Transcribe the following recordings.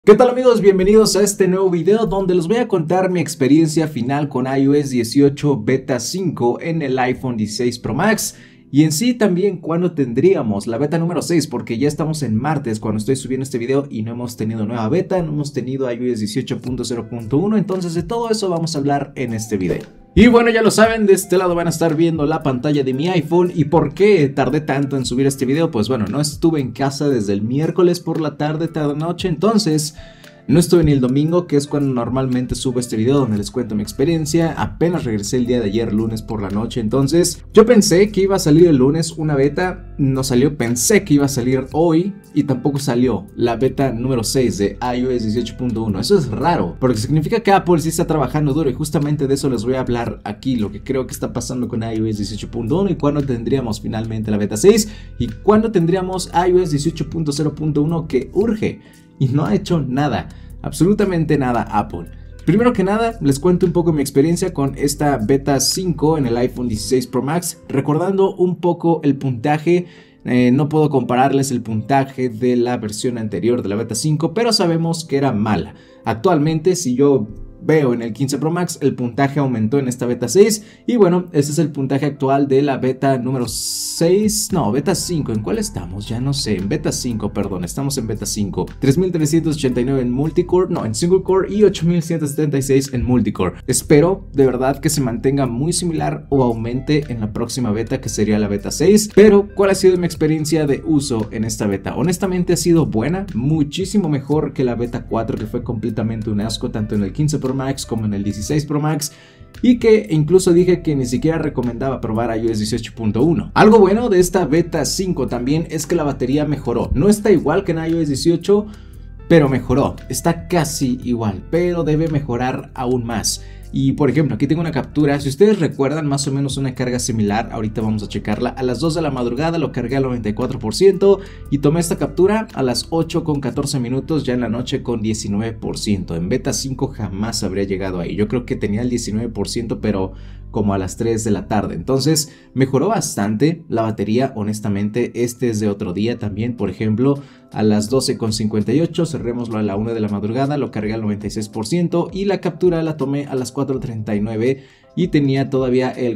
¿Qué tal amigos? Bienvenidos a este nuevo video donde les voy a contar mi experiencia final con iOS 18 Beta 5 en el iPhone 16 Pro Max y en sí también cuándo tendríamos la beta número 6, porque ya estamos en martes cuando estoy subiendo este video y no hemos tenido nueva beta, no hemos tenido iOS 18.0.1, entonces de todo eso vamos a hablar en este video. Y bueno, ya lo saben, de este lado van a estar viendo la pantalla de mi iPhone. ¿Y por qué tardé tanto en subir este video? Pues bueno, no estuve en casa desde el miércoles por la tarde noche, entonces no estuve ni el domingo, que es cuando normalmente subo este video donde les cuento mi experiencia. Apenas regresé el día de ayer, lunes por la noche, entonces yo pensé que iba a salir el lunes una beta, no salió. Pensé que iba a salir hoy y tampoco salió la beta número 6 de iOS 18.1. Eso es raro, porque significa que Apple sí está trabajando duro y justamente de eso les voy a hablar aquí, lo que creo que está pasando con iOS 18.1 y cuándo tendríamos finalmente la beta 6 y cuándo tendríamos iOS 18.0.1 que urge. Y no ha hecho nada, absolutamente nada Apple. Primero que nada, les cuento un poco mi experiencia con esta beta 5 en el iPhone 16 Pro Max, recordando un poco el puntaje. No puedo compararles el puntaje de la versión anterior de la beta 5, pero sabemos que era mala. Actualmente, si yo veo en el 15 Pro Max, el puntaje aumentó en esta beta 6 y bueno, este es el puntaje actual de la beta número 6, no, beta 5, ¿en cuál estamos? Ya no sé, en beta 5, perdón, estamos en beta 5, 3389 en multicore, no, en single core y 8176 en multicore. Espero de verdad que se mantenga muy similar o aumente en la próxima beta, que sería la beta 6, pero ¿cuál ha sido mi experiencia de uso en esta beta? Honestamente ha sido buena, muchísimo mejor que la beta 4, que fue completamente un asco, tanto en el 15 Pro Max como en el 16 Pro Max, y que incluso dije que ni siquiera recomendaba probar iOS 18.1. Algo bueno de esta beta 5 también es que la batería mejoró. No está igual que en iOS 18, pero mejoró. Está casi igual, pero debe mejorar aún más. Y por ejemplo, aquí tengo una captura. Si ustedes recuerdan más o menos una carga similar, ahorita vamos a checarla. A las 2 de la madrugada lo cargué al 94% y tomé esta captura a las 8:14 minutos ya en la noche con 19%. En beta 5 jamás habría llegado ahí. Yo creo que tenía el 19%, pero como a las 3 de la tarde. Entonces mejoró bastante la batería, honestamente. Este es de otro día también. Por ejemplo, a las 12:58, cerrémoslo a la 1 de la madrugada, lo cargué al 96% y la captura la tomé a las 4:39 y tenía todavía el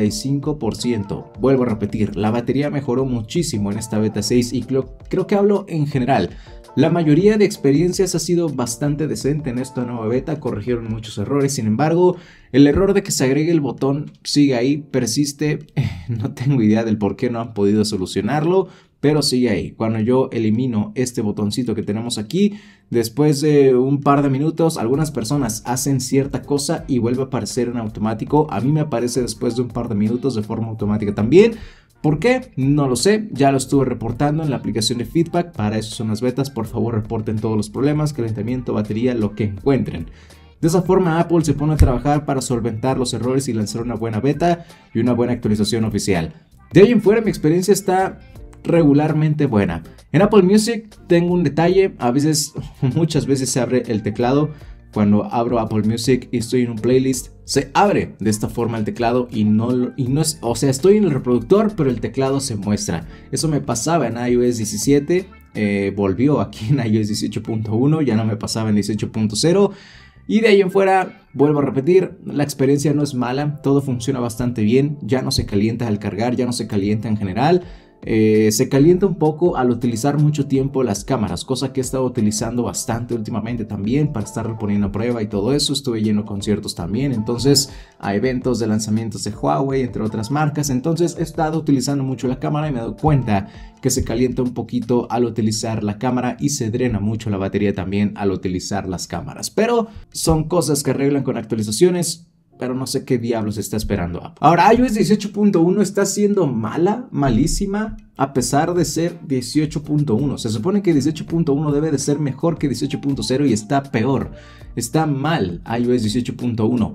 45%. Vuelvo a repetir, la batería mejoró muchísimo en esta beta 6 y creo que hablo en general. La mayoría de experiencias ha sido bastante decente en esta nueva beta, corrigieron muchos errores. Sin embargo, el error de que se agregue el botón sigue ahí, persiste. No tengo idea del por qué no han podido solucionarlo, pero sigue ahí. Cuando yo elimino este botoncito que tenemos aquí, después de un par de minutos, algunas personas hacen cierta cosa y vuelve a aparecer en automático. A mí me aparece después de un par de minutos de forma automática también. ¿Por qué? No lo sé, ya lo estuve reportando en la aplicación de feedback. Para eso son las betas, por favor reporten todos los problemas, calentamiento, batería, lo que encuentren. De esa forma Apple se pone a trabajar para solventar los errores y lanzar una buena beta y una buena actualización oficial. De ahí en fuera mi experiencia está regularmente buena. En Apple Music tengo un detalle, muchas veces se abre el teclado. Cuando abro Apple Music y estoy en un playlist, se abre de esta forma el teclado y no es, o sea, estoy en el reproductor, pero el teclado se muestra. Eso me pasaba en iOS 17, volvió aquí en iOS 18.1, ya no me pasaba en 18.0. Y de ahí en fuera, vuelvo a repetir, la experiencia no es mala, todo funciona bastante bien, ya no se calienta al cargar, ya no se calienta en general. Se calienta un poco al utilizar mucho tiempo las cámaras, cosa que he estado utilizando bastante últimamente también para estarlo poniendo a prueba y todo eso. Estuve yendo a conciertos también, entonces a eventos de lanzamientos de Huawei, entre otras marcas. Entonces he estado utilizando mucho la cámara y me he dado cuenta que se calienta un poquito al utilizar la cámara y se drena mucho la batería también al utilizar las cámaras. Pero son cosas que arreglan con actualizaciones, pero no sé qué diablos está esperando Apple. Ahora, iOS 18.1 está siendo malísima, a pesar de ser 18.1. Se supone que 18.1 debe de ser mejor que 18.0 y está peor. Está mal iOS 18.1.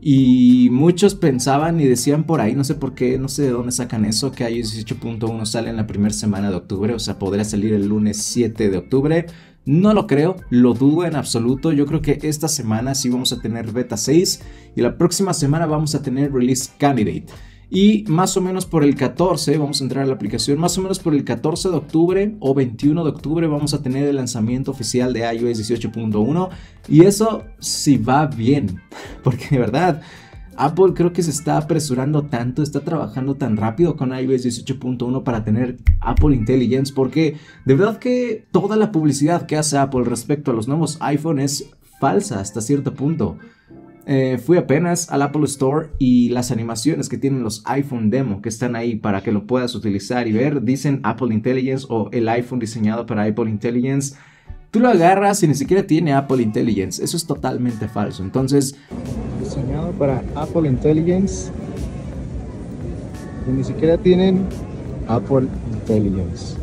Y muchos pensaban y decían por ahí, no sé por qué, no sé de dónde sacan eso, que iOS 18.1 sale en la primera semana de octubre, o sea, podría salir el lunes 7 de octubre. No lo creo, lo dudo en absoluto. Yo creo que esta semana sí vamos a tener beta 6 y la próxima semana vamos a tener release candidate. Y más o menos por el 14, vamos a entrar a la aplicación, más o menos por el 14 de octubre o 21 de octubre vamos a tener el lanzamiento oficial de iOS 18.1. Y eso sí va bien, porque de verdad Apple creo que se está apresurando tanto, está trabajando tan rápido con iOS 18.1 para tener Apple Intelligence, porque de verdad que toda la publicidad que hace Apple respecto a los nuevos iPhone es falsa hasta cierto punto. Fui apenas al Apple Store y las animaciones que tienen los iPhone demo que están ahí para que lo puedas utilizar y ver, dicen Apple Intelligence o el iPhone diseñado para Apple Intelligence. Tú lo agarras y ni siquiera tiene Apple Intelligence, eso es totalmente falso. Entonces, diseñado para Apple Intelligence y ni siquiera tienen Apple Intelligence.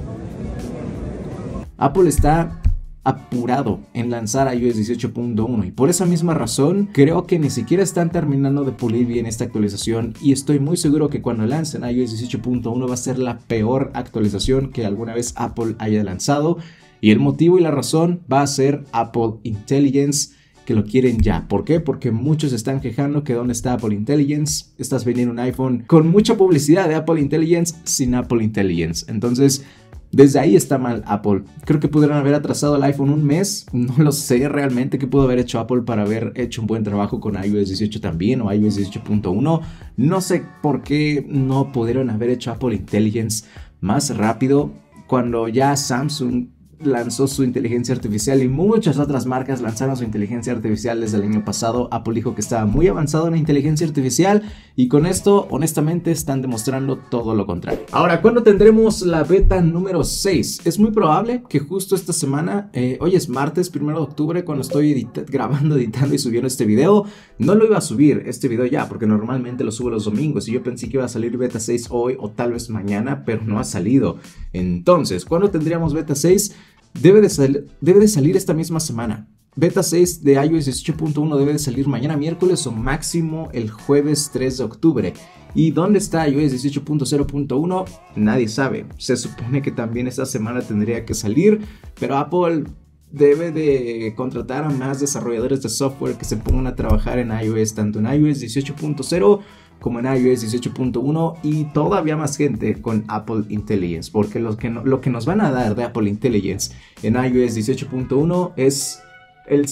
Apple está apurado en lanzar iOS 18.1 y por esa misma razón creo que ni siquiera están terminando de pulir bien esta actualización, y estoy muy seguro que cuando lancen iOS 18.1 va a ser la peor actualización que alguna vez Apple haya lanzado, y el motivo y la razón va a ser Apple Intelligence, que lo quieren ya. ¿Por qué? Porque muchos están quejando que dónde está Apple Intelligence. Estás vendiendo un iPhone con mucha publicidad de Apple Intelligence sin Apple Intelligence. Entonces, desde ahí está mal Apple. Creo que pudieron haber atrasado el iPhone un mes. No lo sé realmente qué pudo haber hecho Apple para haber hecho un buen trabajo con iOS 18 también o iOS 18.1. No sé por qué no pudieron haber hecho Apple Intelligence más rápido cuando ya Samsung lanzó su inteligencia artificial y muchas otras marcas lanzaron su inteligencia artificial desde el año pasado. Apple dijo que estaba muy avanzado en la inteligencia artificial y con esto honestamente están demostrando todo lo contrario. Ahora, ¿cuándo tendremos la beta número 6? Es muy probable que justo esta semana, hoy es martes 1 de octubre cuando estoy grabando, editando y subiendo este video. No lo iba a subir este video ya porque normalmente lo subo los domingos y yo pensé que iba a salir beta 6 hoy o tal vez mañana, pero no ha salido. Entonces, ¿cuándo tendríamos beta 6? Debe de salir esta misma semana. Beta 6 de iOS 18.1 debe de salir mañana miércoles o máximo el jueves 3 de octubre. ¿Y dónde está iOS 18.0.1? Nadie sabe. Se supone que también esta semana tendría que salir, pero Apple debe de contratar a más desarrolladores de software que se pongan a trabajar en iOS, tanto en iOS 18.0 como en iOS 18.1 y todavía más gente con Apple Intelligence, porque lo que nos van a dar de Apple Intelligence en iOS 18.1 es el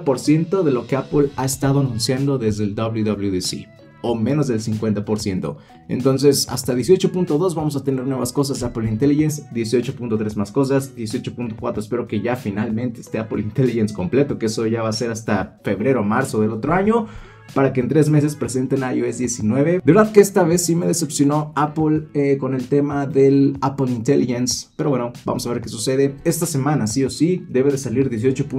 50% de lo que Apple ha estado anunciando desde el WWDC, o menos del 50%. Entonces hasta 18.2 vamos a tener nuevas cosas de Apple Intelligence, 18.3 más cosas, 18.4 espero que ya finalmente esté Apple Intelligence completo, que eso ya va a ser hasta febrero o marzo del otro año, para que en 3 meses presenten iOS 19. De verdad que esta vez sí me decepcionó Apple con el tema del Apple Intelligence, pero bueno, vamos a ver qué sucede. Esta semana sí o sí debe de salir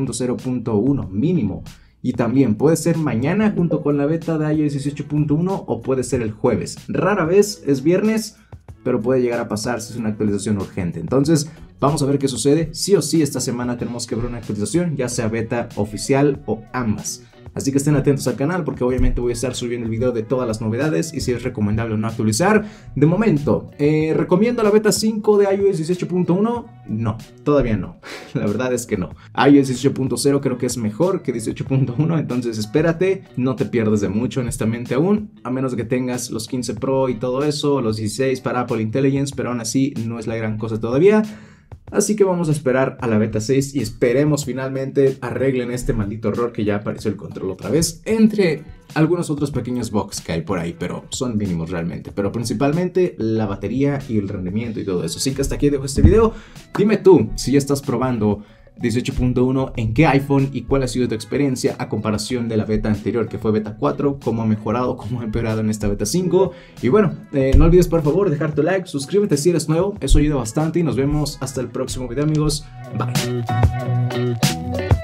18.0.1 mínimo, y también puede ser mañana junto con la beta de iOS 18.1 o puede ser el jueves. Rara vez es viernes, pero puede llegar a pasar si es una actualización urgente. Entonces vamos a ver qué sucede. Sí o sí esta semana tenemos que ver una actualización, ya sea beta oficial o ambas. Así que estén atentos al canal porque obviamente voy a estar subiendo el video de todas las novedades y si es recomendable o no actualizar. De momento, ¿recomiendo la beta 5 de iOS 18.1? No, todavía no. La verdad es que no. iOS 18.0 creo que es mejor que 18.1, entonces espérate, no te pierdas de mucho honestamente aún, a menos que tengas los 15 Pro y todo eso, los 16 para Apple Intelligence, pero aún así no es la gran cosa todavía. Así que vamos a esperar a la beta 6 y esperemos finalmente arreglen este maldito error que ya apareció el control otra vez, entre algunos otros pequeños bugs que hay por ahí, pero son mínimos realmente, pero principalmente la batería y el rendimiento y todo eso. Así que hasta aquí dejo este video. Dime tú si ya estás probando 18.1 en qué iPhone y cuál ha sido tu experiencia a comparación de la beta anterior que fue beta 4, cómo ha mejorado, cómo ha empeorado en esta beta 5. Y bueno, no olvides por favor dejar tu like, suscríbete si eres nuevo, eso ayuda bastante y nos vemos hasta el próximo video amigos, bye.